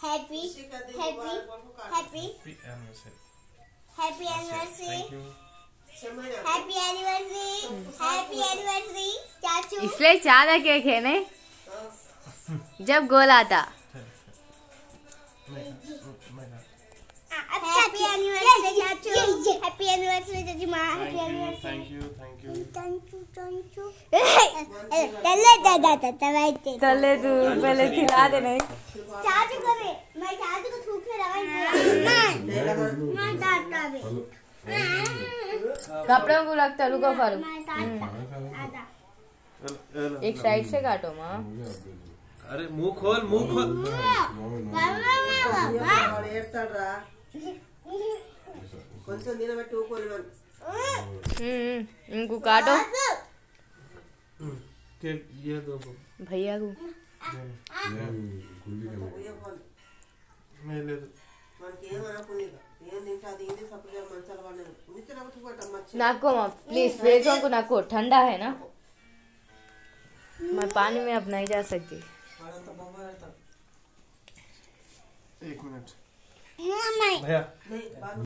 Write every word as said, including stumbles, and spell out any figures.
Happy happy happy happy anniversary happy anniversary happy anniversary चाचू। इसलिए ज्यादा केक है नहीं जब गोल आता। हैप्पी एनिवर्सरी चाचू हैप्पी एनिवर्सरी चाचू माँ happy anniversary. Thank you thank you thank you thank you. तले दादा दादा चले तू पहले खिला दे नहीं चाचू को भी मैं चाचू को थूक के लगाई मैं डांटा भी कपड़ों को लगता रुको फारूक मैं डांटा आधा एक साइड से काटो माँ। अरे मुंह खोल मुंह खोल इनको काटो केक ये दो भैया को मैं ले दो नाको माँ प्लीज फ्रेजों को नाको ठंडा है ना मैं पानी में अब नहीं जा सकती। एक मिनट नहीं भैया